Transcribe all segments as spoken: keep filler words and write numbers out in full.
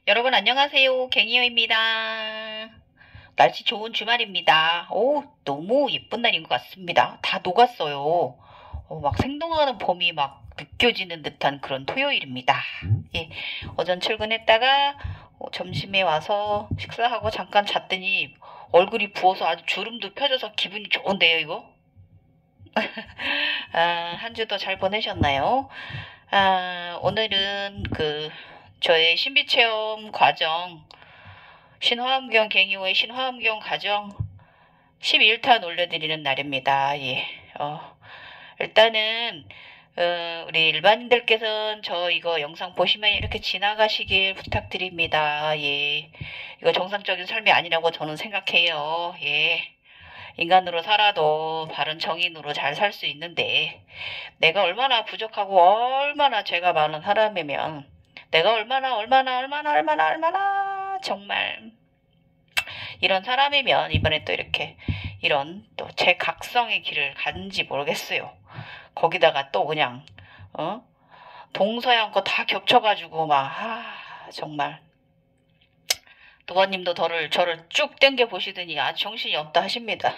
여러분 안녕하세요. 갱이요입니다. 날씨 좋은 주말입니다. 오, 너무 예쁜 날인 것 같습니다. 다 녹았어요. 어, 막 생동하는 봄이 막 느껴지는 듯한 그런 토요일입니다. 예, 오전 출근했다가 어, 점심에 와서 식사하고 잠깐 잤더니 얼굴이 부어서 아주 주름도 펴져서 기분이 좋은데요, 이거? 아, 한 주도 잘 보내셨나요? 아, 오늘은 그 저의 신비체험 과정 신화엄경 갱이호의 신화엄경 과정 십일 탄 올려드리는 날입니다. 예. 어, 일단은 어, 우리 일반인들께서는 저 이거 영상 보시면 이렇게 지나가시길 부탁드립니다. 예. 이거 정상적인 삶이 아니라고 저는 생각해요. 예. 인간으로 살아도 바른 정인으로 잘 살 수 있는데 내가 얼마나 부족하고 얼마나 죄가 많은 사람이면 내가 얼마나 얼마나 얼마나 얼마나 얼마나 정말 이런 사람이면 이번에 또 이렇게 이런 또 제 각성의 길을 갔는지 모르겠어요. 거기다가 또 그냥 어 동서양 거 다 겹쳐가지고 막 아, 정말 도관님도 저를 저를 쭉 땡겨 보시더니 아 정신이 없다 하십니다.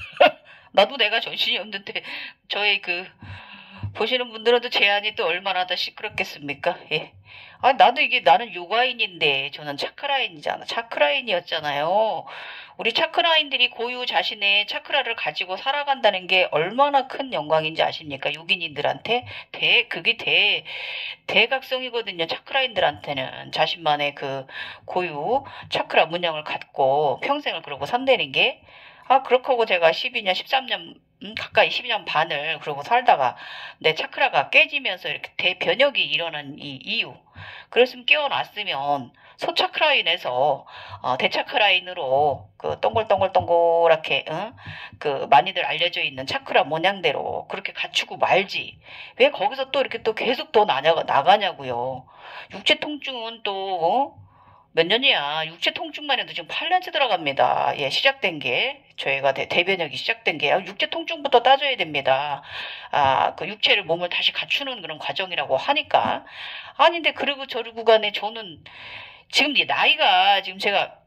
나도 내가 정신이 없는데 저의 그 보시는 분들은 제 안이 또 얼마나 더 시끄럽겠습니까? 예. 아, 나도 이게 나는 요가인인데 저는 차크라인이잖아. 차크라인이었잖아요. 우리 차크라인들이 고유 자신의 차크라를 가지고 살아간다는 게 얼마나 큰 영광인지 아십니까? 요긴인들한테 대 그게 대 대각성이거든요. 차크라인들한테는 자신만의 그 고유 차크라 문양을 갖고 평생을 그러고 산다는 게 아, 그렇고 제가 십이 년, 십삼 년 음, 가까이 십이 년 반을 그러고 살다가 내 차크라가 깨지면서 이렇게 대변혁이 일어난 이 이유. 그랬으면 깨어났으면 소차크라인에서 어, 대차크라인으로 그 동글동글동글하게 응? 그 많이들 알려져 있는 차크라 모양대로 그렇게 갖추고 말지. 왜 거기서 또 이렇게 또 계속 더 나냐, 나가냐고요. 육체 통증은 또 어? 몇 년이야. 육체 통증만 해도 지금 팔 년째 들어갑니다. 예, 시작된 게. 저희가 대, 대변역이 시작된 게 육체 통증부터 따져야 됩니다. 아, 그 육체를 몸을 다시 갖추는 그런 과정이라고 하니까. 아닌데 그리고 저러고 간에 저는 지금 이 나이가 지금 제가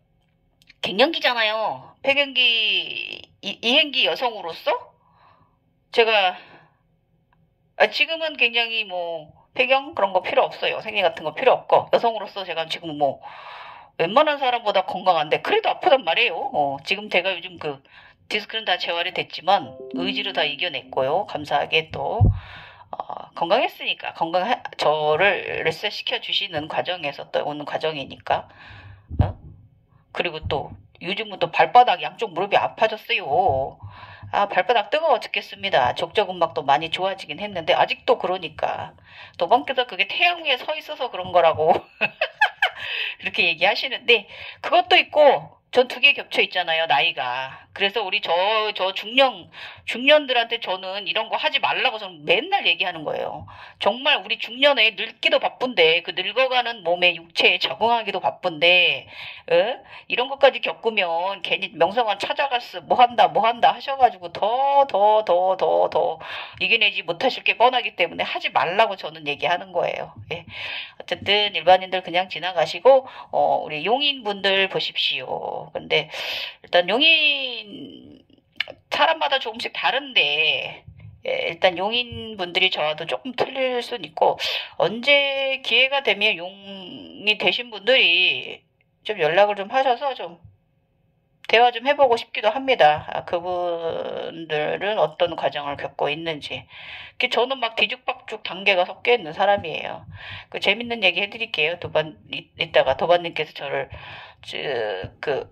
갱년기잖아요. 폐경기 이, 이행기 여성으로서 제가 아, 지금은 굉장히 뭐 폐경 그런 거 필요 없어요. 생리 같은 거 필요 없고 여성으로서 제가 지금 뭐 웬만한 사람보다 건강한데 그래도 아프단 말이에요. 어, 지금 제가 요즘 그 디스크는 다 재활이 됐지만 의지로 다 이겨냈고요. 감사하게 또 어, 건강했으니까 건강 저를 레셋 시켜 주시는 과정에서 또 오는 과정이니까 어? 그리고 또 요즘은 또 발바닥 양쪽 무릎이 아파졌어요. 아, 발바닥 뜨거워 죽겠습니다. 족저근막도 많이 좋아지긴 했는데 아직도 그러니까 도방께서 그게 태양 위에 서 있어서 그런 거라고 이렇게 얘기하시는데 그것도 있고 전 두 개 겹쳐 있잖아요, 나이가. 그래서 우리 저, 저 중년, 중년들한테 저는 이런 거 하지 말라고 저는 맨날 얘기하는 거예요. 정말 우리 중년에 늙기도 바쁜데, 그 늙어가는 몸의 육체에 적응하기도 바쁜데, 어? 이런 것까지 겪으면 괜히 명성황 찾아갔어, 뭐 한다, 뭐 한다 하셔가지고 더, 더, 더, 더, 더 이겨내지 못하실 게 뻔하기 때문에 하지 말라고 저는 얘기하는 거예요. 예. 어쨌든 일반인들 그냥 지나가시고, 어, 우리 용인분들 보십시오. 근데 일단 용인 사람마다 조금씩 다른데 예, 일단 용인 분들이 저와도 조금 틀릴 수는 있고 언제 기회가 되면 용이 되신 분들이 좀 연락을 좀 하셔서 좀 대화 좀 해보고 싶기도 합니다. 아, 그분들은 어떤 과정을 겪고 있는지. 저는 막 뒤죽박죽 단계가 섞여 있는 사람이에요. 그 재밌는 얘기 해드릴게요. 도반 이따가 도반님께서 저를 그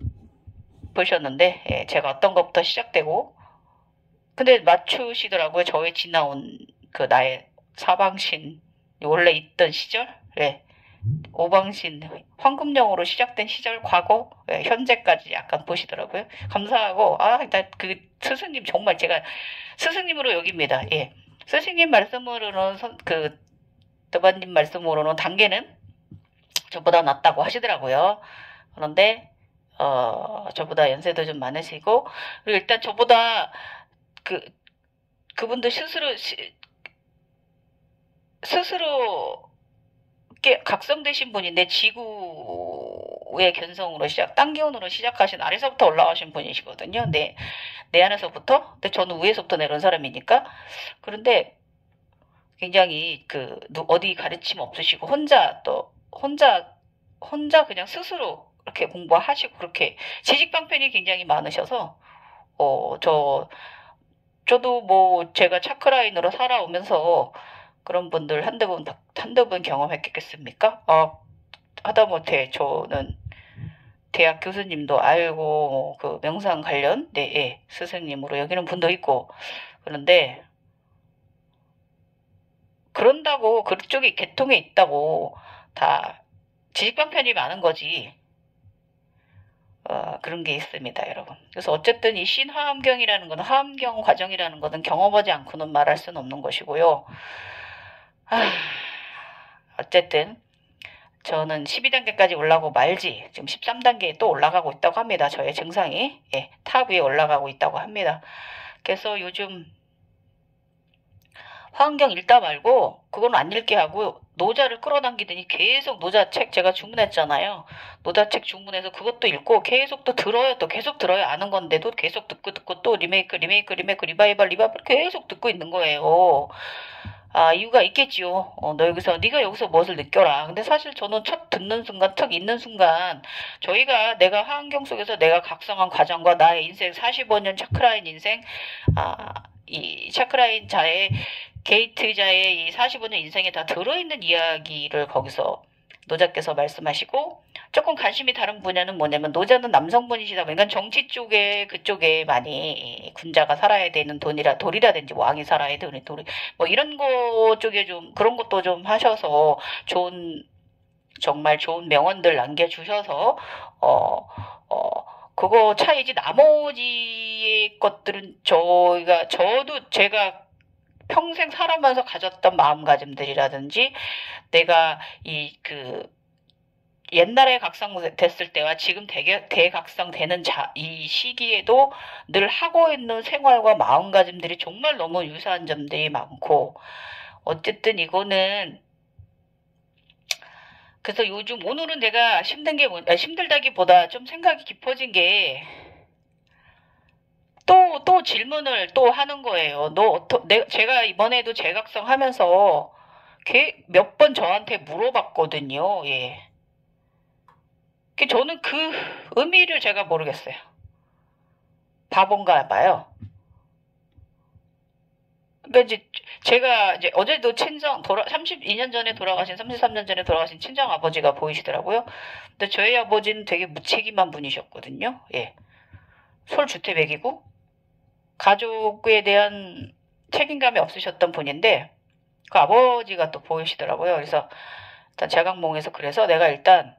보셨는데 예, 제가 어떤 것부터 시작되고 근데 맞추시더라고요. 저의 지나온 그 나의 사방신 원래 있던 시절, 예. 오방신 황금령으로 시작된 시절 과거 예, 현재까지 약간 보시더라고요. 감사하고 아, 나 그 스승님 정말 제가 스승님으로 여깁니다. 예. 스승님 말씀으로는 선, 그 드바님 말씀으로는 단계는 저보다 낫다고 하시더라고요. 그런데 어, 저보다 연세도 좀 많으시고 그리고 일단 저보다 그 그분도 스스로 시, 스스로 각성되신 분인데 지구 의 견성으로 시작, 땅 기운으로 시작하신 아래서부터 올라가신 분이시거든요. 내, 내 안에서부터. 근데 저는 위에서부터 내려온 사람이니까. 그런데 굉장히 그, 어디 가르침 없으시고, 혼자 또, 혼자, 혼자 그냥 스스로 이렇게 공부하시고, 그렇게 지식방편이 굉장히 많으셔서, 어, 저, 저도 뭐 제가 차크라인으로 살아오면서 그런 분들 한두 분, 한두 분 경험했겠습니까? 어, 하다못해 저는 대학 교수님도 알고, 그 명상 관련, 네, 예, 스승님으로 여기는 분도 있고, 그런데, 그런다고 그쪽이 개통에 있다고 다 지식방편이 많은 거지. 어, 그런 게 있습니다, 여러분. 그래서 어쨌든 이 신화엄경이라는 것은, 화엄경 과정이라는 것은 경험하지 않고는 말할 수는 없는 것이고요. 아, 어쨌든 저는 십이 단계까지 올라가고 말지, 지금 십삼 단계에 또 올라가고 있다고 합니다. 저의 증상이. 예, 탑 위에 올라가고 있다고 합니다. 그래서 요즘 화엄경 읽다 말고 그건 안 읽게 하고 노자를 끌어당기더니 계속 노자 책 제가 주문했잖아요. 노자 책 주문해서 그것도 읽고 계속 또 들어요. 또 계속 들어요. 아는 건데도 계속 듣고 듣고 또 리메이크 리메이크 리메이크 리바이벌 리바이벌 계속 듣고 있는 거예요. 아, 이유가 있겠지요. 어, 너 여기서 네가 여기서 무엇을 느껴라. 근데 사실 저는 첫 듣는 순간, 첫 있는 순간, 저희가 내가 화엄경 속에서 내가 각성한 과정과 나의 인생 사십오 년 차크라인 인생, 아, 이 차크라인 자의 게이트자의 이 사십오 년 인생에 다 들어있는 이야기를 거기서 노자께서 말씀하시고, 조금 관심이 다른 분야는 뭐냐면, 노자는 남성분이시다 보니까 정치 쪽에, 그쪽에 많이 군자가 살아야 되는 돈이라, 돌이라든지 왕이 살아야 되는 돌이, 뭐 이런 거 쪽에 좀, 그런 것도 좀 하셔서, 좋은, 정말 좋은 명언들 남겨주셔서, 어, 어, 그거 차이지, 나머지 것들은 저희가, 저도 제가 평생 살아면서 가졌던 마음가짐들이라든지, 내가 이 그 옛날에 각성됐을 때와 지금 대, 대각성되는 자, 이 시기에도 늘 하고 있는 생활과 마음가짐들이 정말 너무 유사한 점들이 많고, 어쨌든 이거는, 그래서 요즘 오늘은 내가 힘든 게 뭐, 힘들다기보다 좀 생각이 깊어진 게, 또, 또 질문을 또 하는 거예요. 너, 어떠, 내, 제가 이번에도 재각성 하면서 몇 번 저한테 물어봤거든요. 예. 저는 그 의미를 제가 모르겠어요. 바본가 봐요. 그러니까 이제 제가 이제 어제도 친정 돌아 삼십이 년 전에 돌아가신 삼십삼 년 전에 돌아가신 친정 아버지가 보이시더라고요. 근데 저희 아버지는 되게 무책임한 분이셨거든요. 예. 솔주태백이고 가족에 대한 책임감이 없으셨던 분인데 그 아버지가 또 보이시더라고요. 그래서 일단 제각몽에서 그래서 내가 일단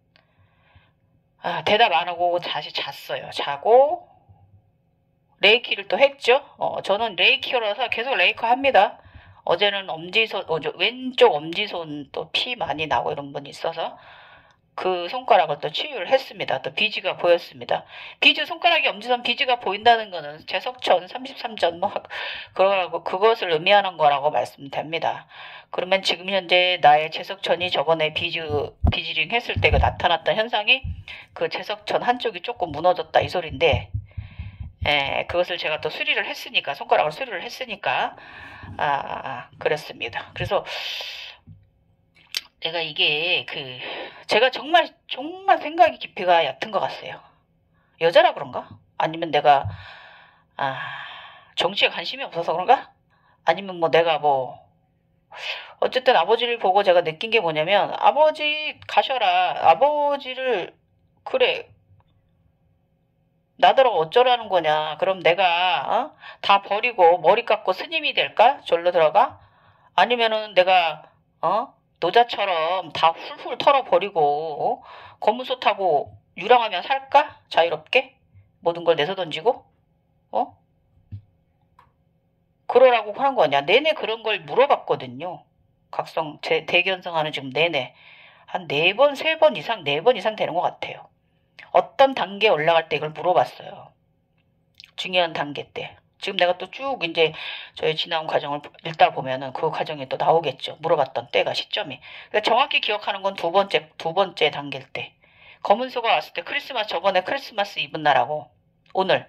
아, 대답 안 하고 다시 잤어요. 자고 레이키를 또 했죠. 어, 저는 레이키어라서 계속 레이커 합니다. 어제는 엄지손, 어, 왼쪽 엄지손 또 피 많이 나고 이런 분이 있어서 그 손가락을 또 치유를 했습니다. 또 비지가 보였습니다. 비지 손가락이 엄지손 비지가 보인다는 거는 제석천 삼십삼 전 뭐 그러고 그것을 의미하는 거라고 말씀됩니다. 그러면 지금 현재 나의 제석천이 저번에 비지 비지링 했을 때 그 나타났던 현상이 그 제석천 한쪽이 조금 무너졌다 이 소리인데, 에, 그것을 제가 또 수리를 했으니까 손가락을 수리를 했으니까 아 그랬습니다. 그래서 내가 이게 그 제가 정말 정말 생각이 깊이가 얕은 것 같아요. 여자라 그런가? 아니면 내가 아 정치에 관심이 없어서 그런가? 아니면 뭐 내가 뭐 어쨌든 아버지를 보고 제가 느낀 게 뭐냐면 아버지 가셔라. 아버지를 그래 나더러 어쩌라는 거냐. 그럼 내가 어? 다 버리고 머리 깎고 스님이 될까? 절로 들어가? 아니면은 내가 어? 노자처럼 다 훌훌 털어버리고 어? 검은소 타고 유랑하며 살까? 자유롭게? 모든 걸 내서 던지고? 어? 그러라고 하는 거냐. 내내 그런 걸 물어봤거든요. 각성, 제, 대견성하는 지금 내내. 한 네 번, 세 번 이상, 네 번 이상 되는 것 같아요. 어떤 단계에 올라갈 때 이걸 물어봤어요. 중요한 단계 때. 지금 내가 또 쭉 이제 저희 지나온 과정을 읽다 보면은 그 과정이 또 나오겠죠. 물어봤던 때가 시점이. 그러니까 정확히 기억하는 건 두 번째, 두 번째 단계일 때. 검은소가 왔을 때 크리스마스, 저번에 크리스마스 입은 날하고 오늘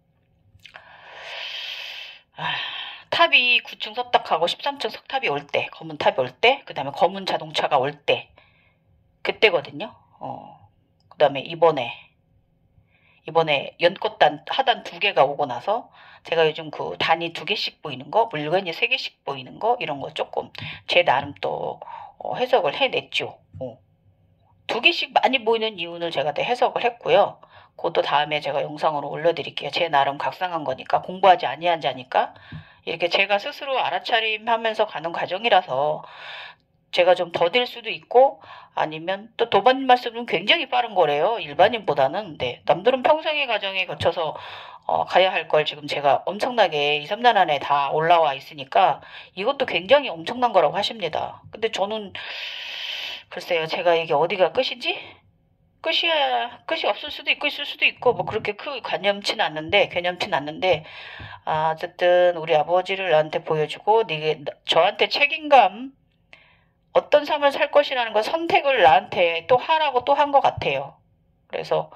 아, 탑이 구 층 석탑하고 십삼 층 석탑이 올 때, 검은 탑이 올 때, 그 다음에 검은 자동차가 올 때, 그때거든요. 어, 그 다음에 이번에, 이번에 연꽃단 하단 두 개가 오고 나서, 제가 요즘 그 단이 두 개씩 보이는 거, 물건이 세 개씩 보이는 거, 이런 거 조금 제 나름 또 어, 해석을 해냈죠. 어. 두 개씩 많이 보이는 이유는 제가 또 해석을 했고요. 그것도 다음에 제가 영상으로 올려드릴게요. 제 나름 각성한 거니까, 공부하지 아니한 자니까 이렇게 제가 스스로 알아차림하면서 가는 과정이라서 제가 좀 더딜 수도 있고, 아니면 또 도반님 말씀은 굉장히 빠른 거래요. 일반인보다는. 네, 남들은 평생의 과정에 거쳐서 어, 가야 할 걸 지금 제가 엄청나게 이, 삼 년 안에 다 올라와 있으니까 이것도 굉장히 엄청난 거라고 하십니다. 근데 저는 글쎄요, 제가 이게 어디가 끝이지? 끝이야, 끝이 없을 수도 있고 있을 수도 있고 뭐 그렇게 크 관념치는 않는데, 개념치는 않는데, 아, 어쨌든 우리 아버지를 나한테 보여주고, 네게 저한테 책임감, 어떤 삶을 살 것이라는 건 선택을 나한테 또 하라고 또 한 것 같아요. 그래서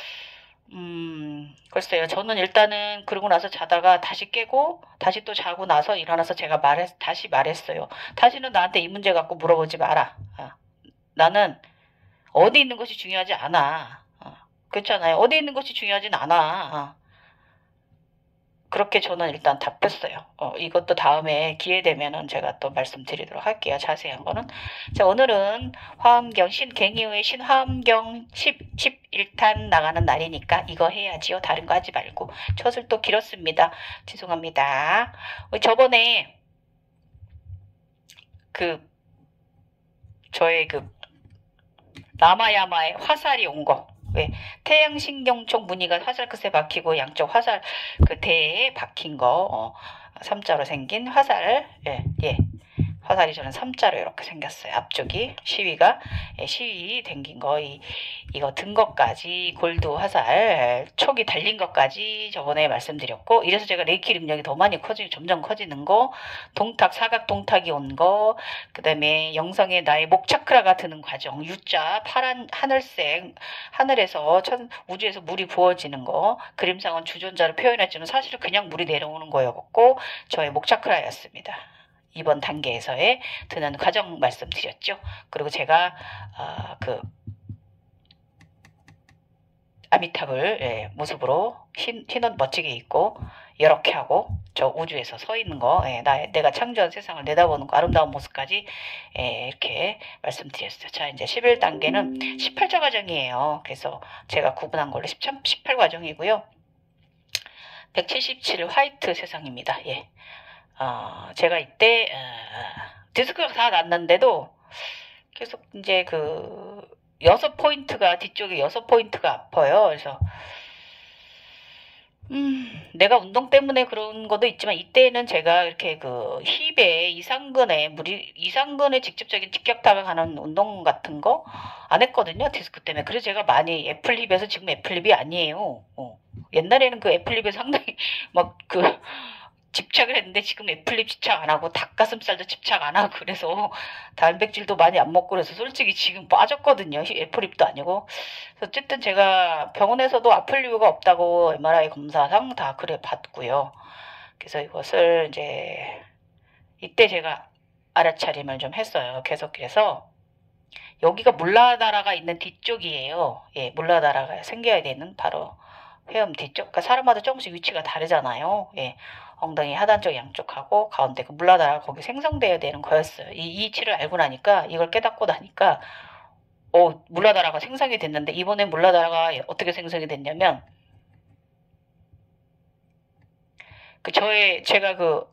음 글쎄요, 저는 일단은 그러고 나서 자다가 다시 깨고 다시 또 자고 나서 일어나서 제가 말했 다시 말했어요. 다시는 나한테 이 문제 갖고 물어보지 마라. 아, 나는 어디 있는 것이 중요하지 않아. 어, 그렇잖아요. 어디 있는 것이 중요하진 않아. 어. 그렇게 저는 일단 답했어요. 어, 이것도 다음에 기회 되면은 제가 또 말씀드리도록 할게요. 자세한 거는. 자, 오늘은 화엄경, 신갱이의 신화엄경 십, 십일 탄 나가는 날이니까 이거 해야지요. 다른 거 하지 말고. 첫 또 길었습니다. 죄송합니다. 저번에 그 저의 그 라마야마에 화살이 온 거. 왜 태양신경총 무늬가 화살 끝에 박히고 양쪽 화살 그 대에 박힌 거, 어, 삼자로 생긴 화살, 예, 예. 화살이 저는 삼자로 이렇게 생겼어요. 앞쪽이 시위가, 예, 시위 댕긴 거, 이, 이거 든 것까지 골드 화살 촉이 달린 것까지 저번에 말씀드렸고, 이래서 제가 레이키 능력이 더 많이 커지고 점점 커지는 거, 동탁 사각 동탁이 온 거, 그 다음에 영성에 나의 목 차크라가 드는 과정, U자 파란 하늘색, 하늘에서 천, 우주에서 물이 부어지는 거, 그림상은 주존자로 표현했지만 사실은 그냥 물이 내려오는 거였고 저의 목 차크라였습니다. 이번 단계에서의 드는 과정 말씀드렸죠. 그리고 제가 어, 그 아미탑을, 예, 모습으로 흰, 흰옷 멋지게 입고 이렇게 하고 저 우주에서 서 있는 거, 예, 나, 내가 창조한 세상을 내다보는 거, 아름다운 모습까지, 예, 이렇게 말씀드렸어요. 자, 이제 십일 단계는 십팔 자 과정이에요. 그래서 제가 구분한 걸로 십팔 과정이고요. 백칠십칠 화이트 세상입니다. 예. 어, 제가 이때 어, 디스크가 다 났는데도 계속 이제 그 여섯 포인트가, 뒤쪽에 여섯 포인트가 아파요. 그래서 음, 내가 운동 때문에 그런 것도 있지만 이때는 제가 이렇게 그 힙에 이상근에 무리 이상근에 직접적인 직격타격하는 운동 같은 거 안 했거든요. 디스크 때문에. 그래서 제가 많이 애플힙에서 지금 애플힙이 아니에요. 어. 옛날에는 그 애플힙에 상당히 막 그 집착을 했는데 지금 애플립 집착 안 하고 닭가슴살도 집착 안 하고 그래서 단백질도 많이 안 먹고 그래서 솔직히 지금 빠졌거든요. 애플립도 아니고. 어쨌든 제가 병원에서도 아플 이유가 없다고 엠알아이 검사상 다 그래 봤고요. 그래서 이것을 이제 이때 제가 알아차림을 좀 했어요. 계속해서 여기가 물라다라가 있는 뒤쪽이에요. 예, 물라다라가 생겨야 되는 바로 회음 뒤쪽. 그러니까 사람마다 조금씩 위치가 다르잖아요. 예. 엉덩이 하단쪽 양쪽하고 가운데 그 물라다라가 거기 생성되어야 되는 거였어요. 이, 이 이치를 알고 나니까, 이걸 깨닫고 나니까 어, 물라다라가 생성이 됐는데, 이번에 물라다라가 어떻게 생성이 됐냐면 그 저의 제가 그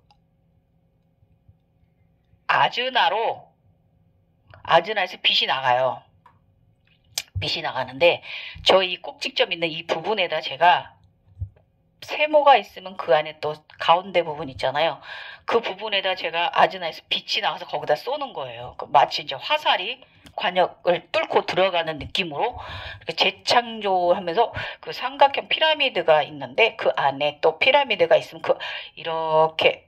아즈나로 아즈나에서 빛이 나가요. 빛이 나가는데 저 이 꼭지점 있는 이 부분에다 제가 세모가 있으면 그 안에 또 가운데 부분 있잖아요. 그 부분에다 제가 아즈나에서 빛이 나와서 거기다 쏘는 거예요. 마치 이제 화살이 관역을 뚫고 들어가는 느낌으로 재창조하면서 그 삼각형 피라미드가 있는데 그 안에 또 피라미드가 있으면 그 이렇게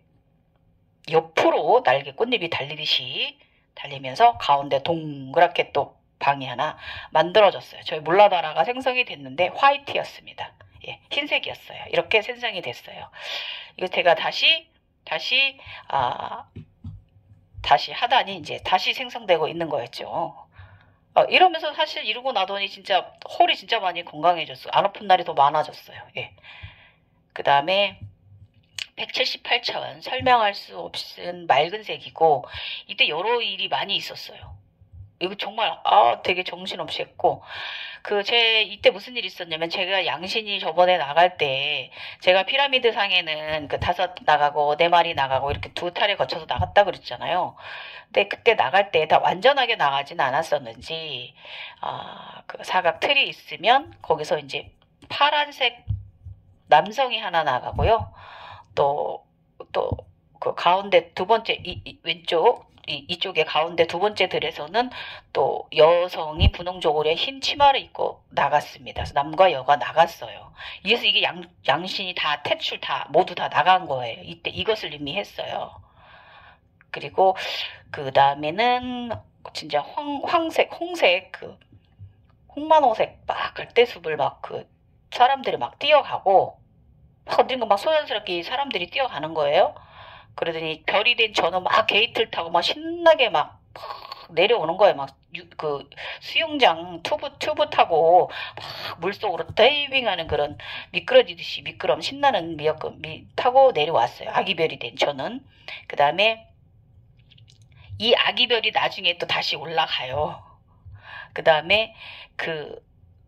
옆으로 날개 꽃잎이 달리듯이 달리면서 가운데 동그랗게 또 방이 하나 만들어졌어요. 저희 물라다라가 생성이 됐는데 화이트였습니다. 예, 흰색이었어요. 이렇게 생성이 됐어요. 이거 제가 다시 다시 아 다시 하다니 이제 다시 생성되고 있는 거였죠. 어, 이러면서 사실 이러고 나더니 진짜 홀이 진짜 많이 건강해졌어요. 안 아픈 날이 더 많아졌어요. 예. 그 다음에 백칠십팔 차원 설명할 수 없은 맑은 색이고 이때 여러 일이 많이 있었어요. 이거 정말 아 되게 정신없이 했고 그 제 이때 무슨 일이 있었냐면 제가 양신이 저번에 나갈 때 제가 피라미드 상에는 그 다섯 나가고 네 마리 나가고 이렇게 두 탈에 거쳐서 나갔다 그랬잖아요. 근데 그때 나갈 때 다 완전하게 나가진 않았었는지 아, 그 사각 틀이 있으면 거기서 이제 파란색 남성이 하나 나가고요. 또 또 그 가운데 두 번째 이, 이 왼쪽 이, 이쪽에 가운데 두 번째 들에서는 또 여성이 분홍조골에 흰 치마를 입고 나갔습니다. 그래서 남과 여가 나갔어요. 그래서 이게 양, 양신이 다 퇴출 다 모두 다 나간 거예요. 이때 이것을 의미했어요. 그리고 그 다음에는 진짜 황, 황색, 홍색 그 홍만호색 막 갈대숲을 막 그 사람들이 막 뛰어가고 막 어딘가 막 소연스럽게 사람들이 뛰어가는 거예요. 그러더니 별이 된 저는 막 게이트를 타고 막 신나게 막, 막 내려오는 거예요. 막 그 수영장 튜브 튜브 타고 막 물속으로 다이빙하는 그런 미끄러지듯이 미끄럼 신나는 미역금 미, 타고 내려왔어요. 아기별이 된 저는. 그 다음에 이 아기별이 나중에 또 다시 올라가요. 그 다음에 그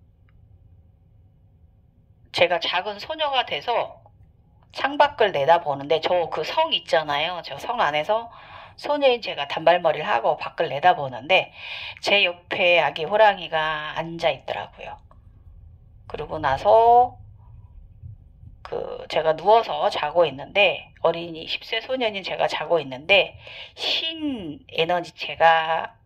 제가 작은 소녀가 돼서 창밖을 내다보는데 저 그 성 있잖아요. 저 성 안에서 소녀인 제가 단발머리를 하고 밖을 내다보는데 제 옆에 아기 호랑이가 앉아 있더라고요. 그러고 나서 그 제가 누워서 자고 있는데 어린이 십 세 소년인 제가 자고 있는데 흰 에너지체가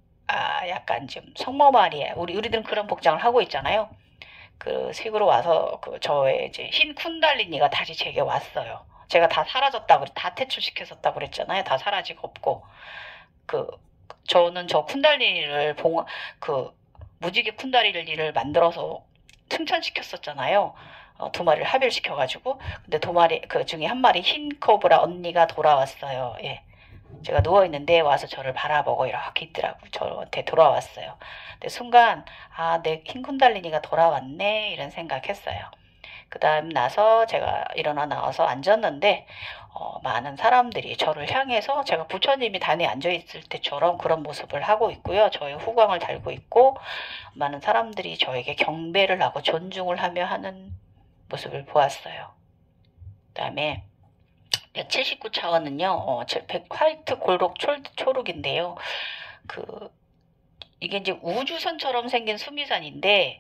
아 약간 좀 성모말이에요. 우리 우리들은 그런 복장을 하고 있잖아요. 그 색으로 와서 그 저의 이제 흰 쿤달리니가 다시 제게 왔어요. 제가 다 사라졌다고 다 퇴출시켰었다고 그랬잖아요. 다 사라지고 없고 그 저는 저 쿤달리니를 봉 그 무지개 쿤달리니를 만들어서 승천시켰었잖아요. 어, 두 마리를 합일시켜가지고 근데 두 마리 그 중에 한 마리 흰 코브라 언니가 돌아왔어요. 예. 제가 누워있는데 와서 저를 바라보고 이렇게 있더라고요. 저한테 돌아왔어요. 근데 순간 아, 내 흰군달리니가 돌아왔네 이런 생각했어요. 그 다음 나서 제가 일어나 나와서 앉았는데 어, 많은 사람들이 저를 향해서 제가 부처님이 단에 앉아있을 때처럼 그런 모습을 하고 있고요. 저의 후광을 달고 있고 많은 사람들이 저에게 경배를 하고 존중을 하며 하는 모습을 보았어요. 그 다음에 백칠십구 차원은요, 어, 화이트 골록 초록인데요. 그, 이게 이제 우주선처럼 생긴 수미산인데,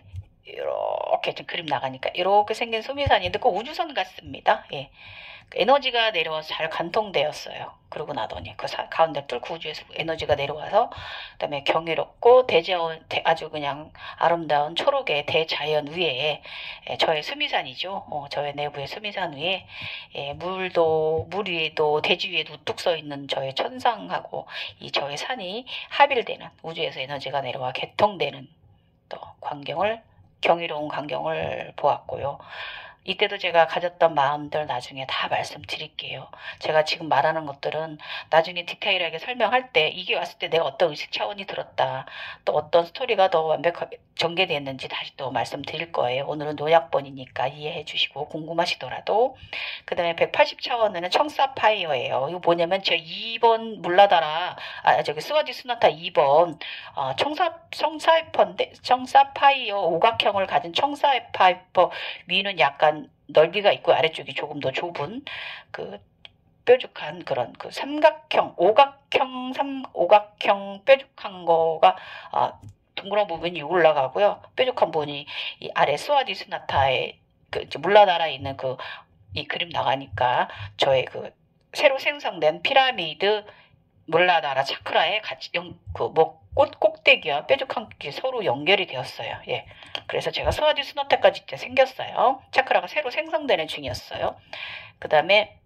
이렇게 좀 그림 나가니까, 이렇게 생긴 수미산인데, 그 우주선 같습니다. 예. 에너지가 내려와서 잘 관통되었어요. 그러고 나더니 그 사, 가운데 뚫고 우주에서 에너지가 내려와서 그다음에 경이롭고 대자연 아주 그냥 아름다운 초록의 대자연 위에 예, 저의 수미산이죠. 어, 저의 내부의 수미산 위에 예, 물도 물 위에도 대지 위에도 우뚝 서 있는 저의 천상하고 이 저의 산이 합일되는 우주에서 에너지가 내려와 개통되는 또 광경을 경이로운 광경을 보았고요. 이때도 제가 가졌던 마음들 나중에 다 말씀드릴게요. 제가 지금 말하는 것들은 나중에 디테일하게 설명할 때 이게 왔을 때 내가 어떤 의식 차원이 들었다. 또 어떤 스토리가 더 완벽하게 전개됐는지 다시 또 말씀드릴 거예요. 오늘은 노약본이니까 이해해 주시고 궁금하시더라도. 그 다음에 백팔십 차원은 청사파이어예요. 이거 뭐냐면 제 이 번 물라다라 아 저기 스와디 스나타 이 번 어, 청사, 청사이퍼인데 청사파이어 오각형을 가진 청사파이퍼 위는 약간 넓이가 있고 아래쪽이 조금 더 좁은 그 뾰족한 그런 그 삼각형, 오각형, 삼 오각형 뾰족한 거가 아, 둥그런 부분이 올라가고요. 뾰족한 부분이 이 아래 스와디 스나타의 그 이제 물라다라에 있는 그 이 그림 나가니까 저의 그 새로 생성된 피라미드 물라다라 차크라에 같이 그뭐 꽃 꼭대기와 뾰족한 게 서로 연결이 되었어요. 예. 그래서 제가 스와디 스노타까지 이제 생겼어요. 차크라가 새로 생성되는 중이었어요. 그 다음에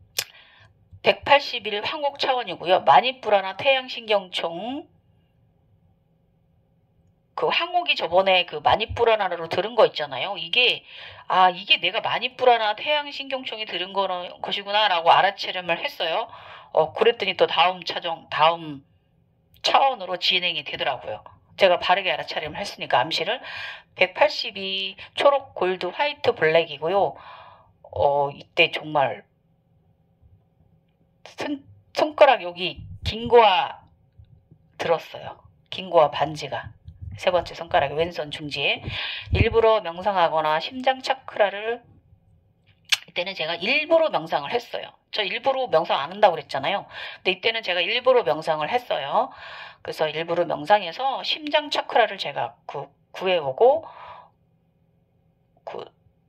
백팔십일 황곡 차원이고요. 마니뿌라나 태양신경총 그 항옥이 저번에 그 마니뿌라나로 들은 거 있잖아요. 이게 아 이게 내가 마니뿌라나 태양신경총이 들은 거는 것이구나라고 알아채림을 했어요. 어 그랬더니 또 다음 차정 다음 차원으로 진행이 되더라고요. 제가 바르게 알아차림을 했으니까 암시를 백팔십이 초록 골드 화이트 블랙이고요. 어 이때 정말 손, 손가락 여기 긴거와 들었어요. 긴거와 반지가 세 번째 손가락에 왼손 중지에 일부러 명상하거나 심장 차크라를 이때는 제가 일부러 명상을 했어요. 저 일부러 명상 안 한다고 그랬잖아요. 근데 이때는 제가 일부러 명상을 했어요. 그래서 일부러 명상해서 심장 차크라를 제가 구, 구해오고 그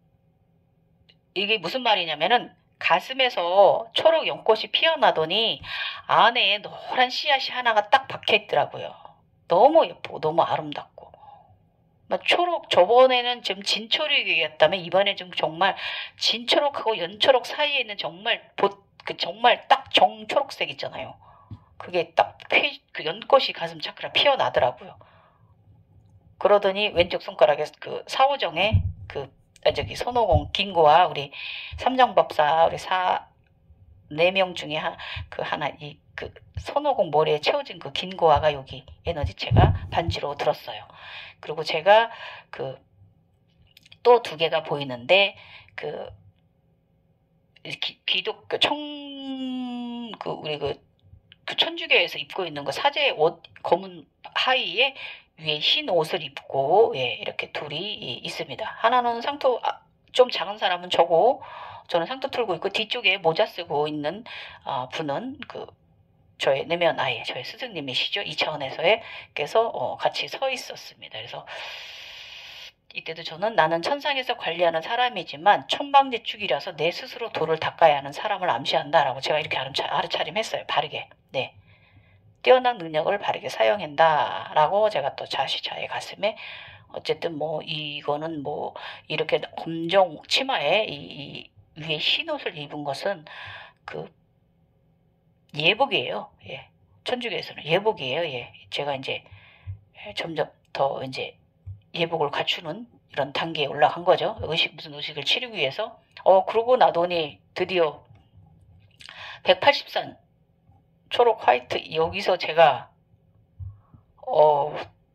이게 무슨 말이냐면은 가슴에서 초록 연꽃이 피어나더니 안에 노란 씨앗이 하나가 딱 박혀있더라고요. 너무 예쁘고 너무 아름답고 초록 저번에는 좀 진초록이었다면 이번에 좀 정말 진초록하고 연초록 사이에 있는 정말 보, 그 정말 딱 정초록색 있잖아요. 그게 딱 그 연꽃이 가슴 차크라 피어나더라고요. 그러더니 왼쪽 손가락에 그 사오정에 그 저기 손오공 긴고와 우리 삼정법사 우리 사 네 명 중에 하, 그 하나 이 그 손오공 머리에 채워진 그 긴고아가 여기 에너지체가 반지로 들었어요. 그리고 제가 그 또 두 개가 보이는데 그 기, 기독교 그 청 그 우리 그, 그 천주교에서 입고 있는 거 사제 옷 검은 하의에 위에 흰 옷을 입고 예, 이렇게 둘이 있습니다. 하나는 상투 아, 좀 작은 사람은 저고 저는 상투 틀고 있고 뒤쪽에 모자 쓰고 있는 아, 분은 그 저의 내면 아예 저의 스승님이시죠. 이 차원에서의 그래서 어, 같이 서 있었습니다. 그래서 이때도 저는 나는 천상에서 관리하는 사람이지만 천방지축이라서 내 스스로 도를 닦아야 하는 사람을 암시한다라고 제가 이렇게 알아차림했어요. 바르게. 네. 뛰어난 능력을 바르게 사용한다라고 제가 또 자시 자의 가슴에 어쨌든 뭐 이거는 뭐 이렇게 검정 치마에 이, 이 위에 흰 옷을 입은 것은 그 예복이에요. 예. 천주교에서는 예복이에요. 예. 제가 이제 점점 더 이제 예복을 갖추는 이런 단계에 올라간 거죠. 의식 무슨 의식을 치르기 위해서. 어 그러고 나더니 드디어 백팔십산 초록 화이트 여기서 제가 어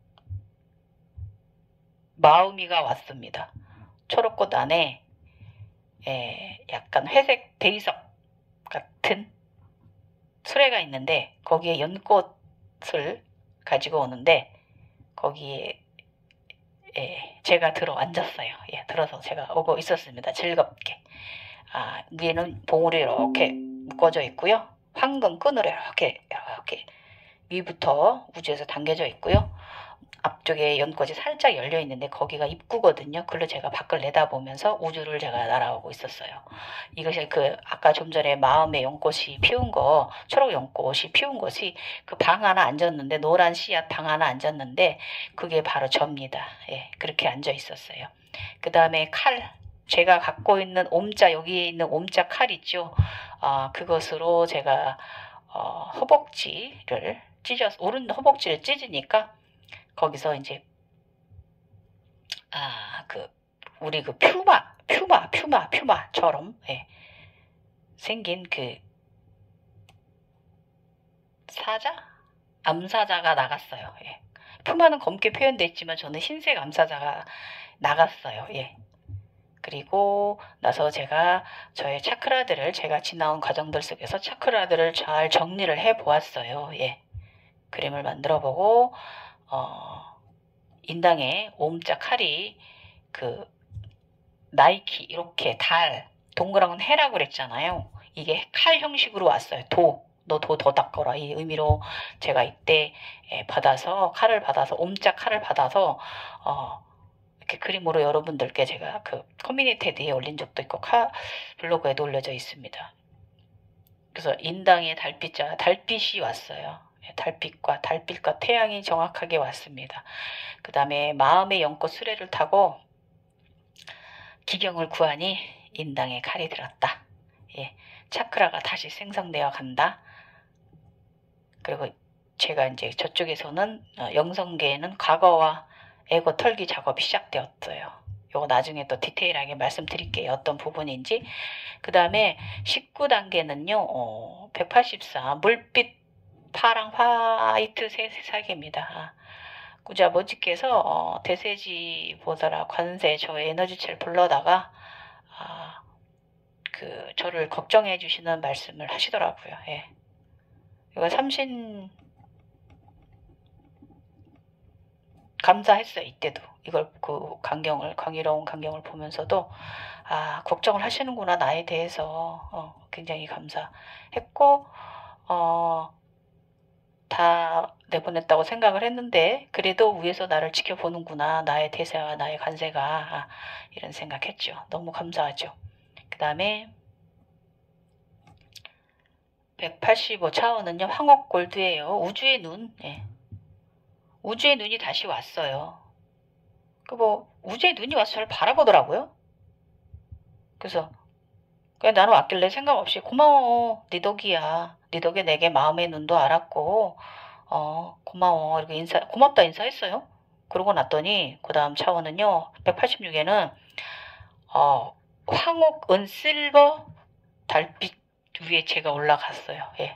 마음이가 왔습니다. 초록꽃 안에 에, 약간 회색 대이석 같은 수레가 있는데 거기에 연꽃을 가지고 오는데 거기에 예, 제가 들어 앉았어요. 예, 들어서 제가 오고 있었습니다. 즐겁게. 아, 위에는 봉우리 이렇게 묶어져 있고요. 황금 끈으로 이렇게 이렇게 위부터 우주에서 당겨져 있고요. 앞쪽에 연꽃이 살짝 열려 있는데 거기가 입구거든요. 그걸로 제가 밖을 내다보면서 우주를 제가 날아오고 있었어요. 이것이 그 아까 좀 전에 마음의 연꽃이 피운 거 초록 연꽃이 피운 것이 그 방 하나 앉았는데 노란 씨앗 방 하나 앉았는데 그게 바로 접니다. 예, 그렇게 앉아 있었어요. 그 다음에 칼 제가 갖고 있는 옴자 여기에 있는 옴자 칼 있죠. 아 그것으로 제가 어, 허벅지를 찢어서 오른 허벅지를 찢으니까 거기서 이제 아 그 우리 그 퓨마 퓨마 퓨마 퓨마처럼 예, 생긴 그 사자 암사자가 나갔어요. 예. 퓨마는 검게 표현되어 있지만 저는 흰색 암사자가 나갔어요. 예. 그리고 나서 제가 저의 차크라들을 제가 지나온 과정들 속에서 차크라들을 잘 정리를 해 보았어요. 예. 그림을 만들어 보고 어, 인당에 옴자 칼이 그 나이키 이렇게 달 동그란 건 해라고 그랬잖아요. 이게 칼 형식으로 왔어요. 도, 너 도 더 닦아라 이 의미로 제가 이때 받아서 칼을 받아서 옴자 칼을 받아서 어, 이렇게 그림으로 여러분들께 제가 그 커뮤니티에 올린 적도 있고 카 블로그에도 올려져 있습니다. 그래서 인당의 달빛자 달빛이 왔어요. 달빛과 달빛과 태양이 정확하게 왔습니다. 그 다음에 마음의 연꽃 수레를 타고 기경을 구하니 인당에 칼이 들었다. 예, 차크라가 다시 생성되어 간다. 그리고 제가 이제 저쪽에서는 어, 영성계에는 과거와 에고 털기 작업이 시작되었어요. 요거 나중에 또 디테일하게 말씀드릴게요. 어떤 부분인지. 그 다음에 십구 단계는요. 어, 백팔십사 물빛 파랑 화이트 색입니다. 구자 모지께서 어, 대세지 보더라 관세 저 에너지체를 불러다가 아, 그 저를 걱정해 주시는 말씀을 하시더라고요. 예. 이거 삼신 감사했어요. 이때도 이걸 그 광경을 광희로운 광경을 보면서도 아 걱정을 하시는구나 나에 대해서 어, 굉장히 감사했고 어, 다 내보냈다고 생각을 했는데 그래도 위에서 나를 지켜보는구나 나의 대세와 나의 관세가 아, 이런 생각했죠. 너무 감사하죠. 그 다음에 백팔십오 차원은요 황옥골드예요. 우주의 눈. 예. 우주의 눈이 다시 왔어요. 그 뭐 우주의 눈이 와서 저를 바라보더라고요. 그래서 그냥 나는 왔길래 생각 없이 고마워 네 덕이야. 네 덕에 내게 마음의 눈도 알았고 어 고마워 이렇게 인사 고맙다 인사했어요. 그러고 났더니 그 다음 차원은요 백팔십육에는 어 황옥 은실버 달빛 위에 제가 올라갔어요. 예.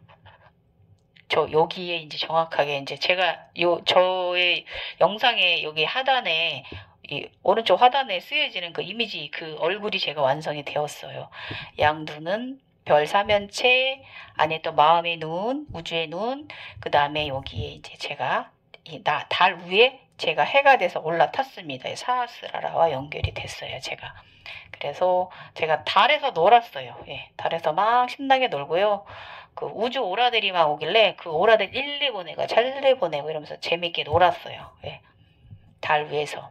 저 여기에 이제 정확하게 이제 제가 요 저의 영상에 여기 하단에 이 오른쪽 하단에 쓰여지는 그 이미지 그 얼굴이 제가 완성이 되었어요. 양눈은 별 사면체 안에 또 마음의 눈, 우주의 눈, 그 다음에 여기에 이제 제가 이 나 달 위에 제가 해가 돼서 올라탔습니다. 사하스라라와 연결이 됐어요. 제가. 그래서 제가 달에서 놀았어요. 예, 달에서 막 신나게 놀고요. 그 우주 오라들이 막 오길래 그 오라들 일 내보내고 잘 내보내고 이러면서 재밌게 놀았어요. 예, 달 위에서.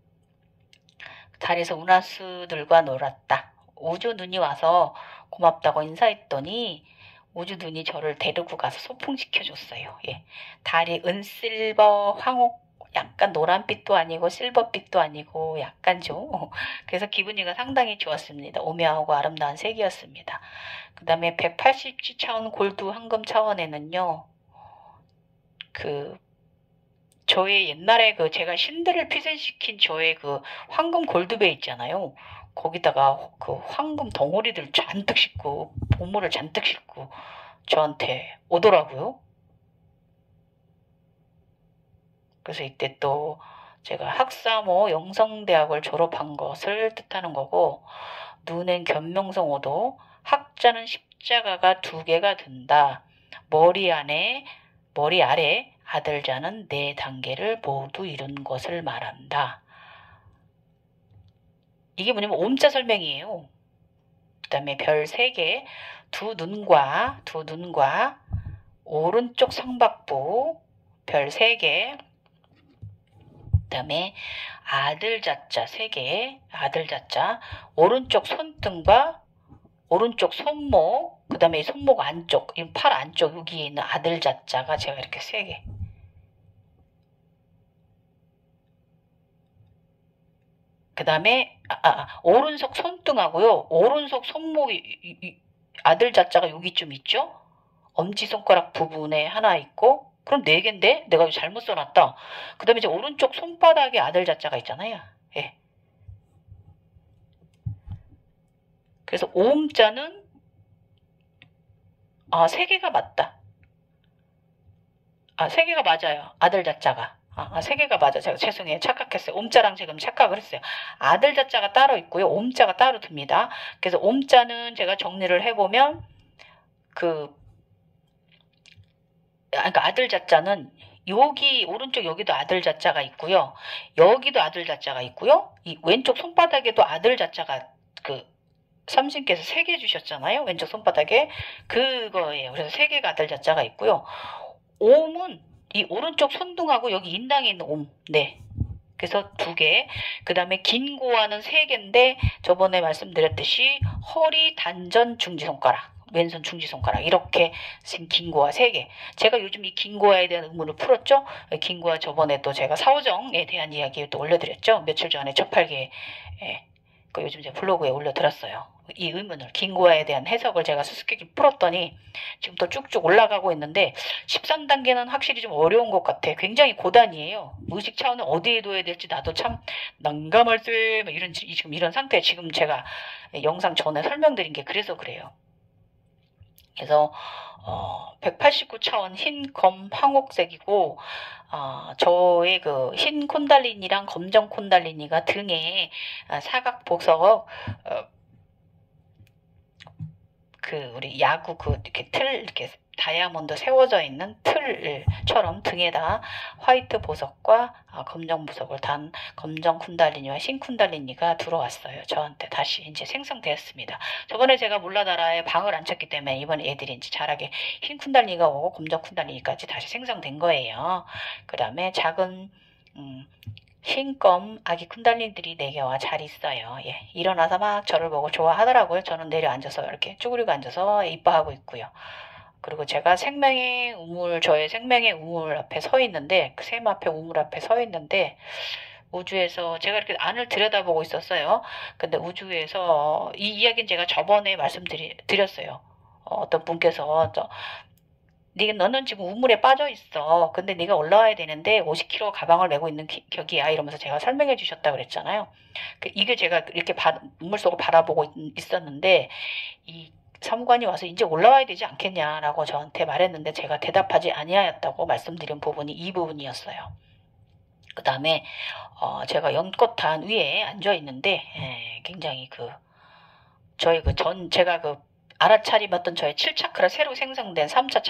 달에서 운하수들과 놀았다. 우주 눈이 와서 고맙다고 인사했더니 우주 눈이 저를 데리고 가서 소풍시켜줬어요. 예, 달이 은실버 황옥 약간 노란빛도 아니고 실버빛도 아니고 약간 좀 그래서 기분이가 상당히 좋았습니다. 오묘하고 아름다운 색이었습니다. 그 다음에 백팔십칠 차원 골드 황금 차원에는요. 그 저의 옛날에 그 제가 신들을 피생시킨 저의 그 황금 골드배 있잖아요. 거기다가 그 황금 덩어리들 잔뜩 싣고 보물을 잔뜩 싣고 저한테 오더라고요. 그래서 이때 또 제가 학사모 영성대학을 졸업한 것을 뜻하는 거고 눈엔 견명성오도 학자는 십자가가 두 개가 든다. 머리 안에 머리 아래 아들자는 네 단계를 모두 이룬 것을 말한다. 이게 뭐냐면 옴자 설명이에요. 그 다음에 별 세 개, 두 눈과 두 눈과 오른쪽 성박부 별 세 개, 그 다음에 아들 자자 세 개, 아들 자자, 오른쪽 손등과 오른쪽 손목, 그 다음에 손목 안쪽, 이 팔 안쪽 여기에 있는 아들 자자가 제가 이렇게 세 개. 그 다음에 아, 아, 오른쪽 손등하고요. 오른쪽 손목이 이, 이, 아들 자자가 여기쯤 있죠. 엄지손가락 부분에 하나 있고 그럼 네 개인데 내가 잘못 써놨다. 그 다음에 이제 오른쪽 손바닥에 아들 자자가 있잖아요. 예. 그래서 오음자는 아, 세 개가 맞다. 아, 세 개가 맞아요. 아들 자자가. 아, 세 개가 맞아. 제가 죄송해요. 착각했어요. 옴자랑 지금 착각을 했어요. 아들 자자가 따로 있고요. 옴자가 따로 듭니다. 그래서 옴자는 제가 정리를 해보면 그 그러니까 아들 자자는 여기 오른쪽 여기도 아들 자자가 있고요. 여기도 아들 자자가 있고요. 이 왼쪽 손바닥에도 아들 자자가 그 삼신께서 세 개 주셨잖아요. 왼쪽 손바닥에 그거예요. 그래서 세 개가 아들 자자가 있고요. 옴은 이 오른쪽 손등하고 여기 인당에 있는 옴. 네. 그래서 두 개. 그 다음에 긴고와는 세 개인데 저번에 말씀드렸듯이 허리, 단전, 중지손가락. 왼손 중지손가락 이렇게 긴고와 세 개. 제가 요즘 이 긴고와에 대한 의문을 풀었죠. 긴고와 저번에 또 제가 사오정에 대한 이야기 또 올려드렸죠. 며칠 전에 저팔계 예, 그 요즘 제 블로그에 올려드렸어요. 이 의문을, 긴고화에 대한 해석을 제가 수수께끼 풀었더니 지금 또 쭉쭉 올라가고 있는데 십삼 단계는 확실히 좀 어려운 것 같아. 굉장히 고단이에요. 의식 차원을 어디에 둬야 될지 나도 참 난감할세. 이런 지금 이런 상태. 지금 제가 영상 전에 설명드린 게 그래서 그래요. 그래서 어, 백팔십구 차원 흰 검 황옥색이고 어, 저의 그 흰 콘달리니랑 검정 콘달리니가 등에 사각 보석 어, 그 우리 야구 그 이렇게 틀 이렇게 다이아몬드 세워져 있는 틀처럼 등에다 화이트 보석과 검정 보석을 단 검정 쿤달리니와 흰 쿤달리니가 들어왔어요. 저한테 다시 이제 생성되었습니다. 저번에 제가 몰라다라에 방을 안 쳤기 때문에 이번에 애들이 이제 잘하게 흰 쿤달리니가 오고 검정 쿤달리니까지 다시 생성된 거예요. 그 다음에 작은 음, 흰검 아기 쿤달리들이 내게와 잘 있어요. 예, 일어나서 막 저를 보고 좋아하더라고요. 저는 내려앉아서 이렇게 쭈그리고 앉아서 이뻐하고 있고요. 그리고 제가 생명의 우물, 저의 생명의 우물 앞에 서 있는데, 그 샘 앞에 우물 앞에 서 있는데, 우주에서 제가 이렇게 안을 들여다보고 있었어요. 근데 우주에서 이 이야기는 제가 저번에 말씀드렸어요. 어, 어떤 분께서 저, 네, 너는 지금 우물에 빠져 있어. 근데 네가 올라와야 되는데 오십 킬로그램 가방을 메고 있는 기, 격이야. 이러면서 제가 설명해 주셨다 그랬잖아요. 그, 이게 제가 이렇게 바, 우물 속을 바라보고 있, 있었는데 이 사무관이 와서 이제 올라와야 되지 않겠냐라고 저한테 말했는데 제가 대답하지 아니하였다고 말씀드린 부분이 이 부분이었어요. 그 다음에 어, 제가 연꽃단 위에 앉아 있는데 에, 굉장히 그 저희 그 전 제가 그 알아차림했던 저의 칠 차크라 새로 생성된 삼 차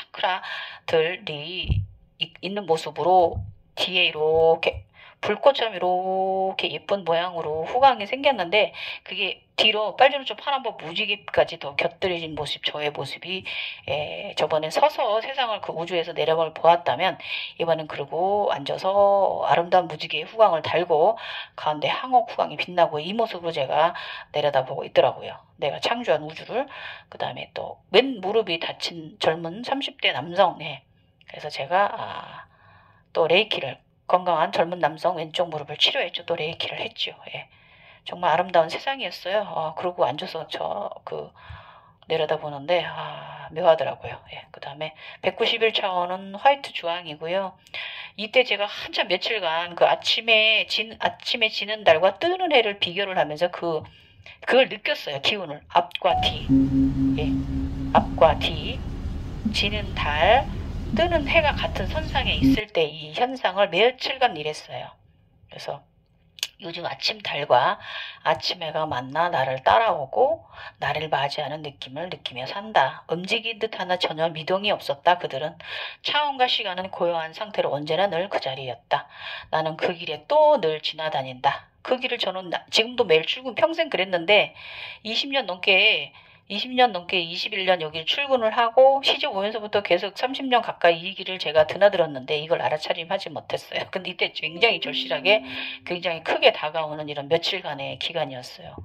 차크라들이 있는 모습으로 뒤에 이렇게 불꽃처럼 이렇게 예쁜 모양으로 후광이 생겼는데 그게 뒤로 빨주노초 파란보 무지개까지 더 곁들여진 모습, 저의 모습이 에, 저번에 서서 세상을 그 우주에서 내려볼 보았다면 이번엔 그러고 앉아서 아름다운 무지개의 후광을 달고 가운데 항옥 후광이 빛나고 이 모습으로 제가 내려다보고 있더라고요. 내가 창조한 우주를. 그 다음에 또 맨 무릎이 다친 젊은 삼십 대 남성. 네. 그래서 제가 아, 또 레이키를 건강한 젊은 남성 왼쪽 무릎을 치료했죠. 또 레이키를 했죠. 예. 정말 아름다운 세상이었어요. 어, 그러고 앉아서 저 그 내려다보는데 아, 묘하더라고요. 예. 그 다음에 백구십일 차원은 화이트 주황이고요. 이때 제가 한참 며칠간 그 아침에 진 아침에 지는 달과 뜨는 해를 비교를 하면서 그 그걸 느꼈어요. 기운을 앞과 뒤, 예. 앞과 뒤, 지는 달, 뜨는 해가 같은 선상에 있을 때 이 현상을 며칠간 일했어요. 그래서 요즘 아침 달과 아침 해가 만나 나를 따라오고 나를 맞이하는 느낌을 느끼며 산다. 움직인 듯 하나 전혀 미동이 없었다. 그들은 차원과 시간은 고요한 상태로 언제나 늘 그 자리였다. 나는 그 길에 또 늘 지나다닌다. 그 길을 저는 나, 지금도 매일 출근 평생 그랬는데 이십 년 넘게 이십 년 넘게 이십일 년 여기 출근을 하고 시집 오면서부터 계속 삼십 년 가까이 이 길을 제가 드나들었는데 이걸 알아차림하지 못했어요. 근데 이때 굉장히 절실하게 굉장히 크게 다가오는 이런 며칠간의 기간이었어요.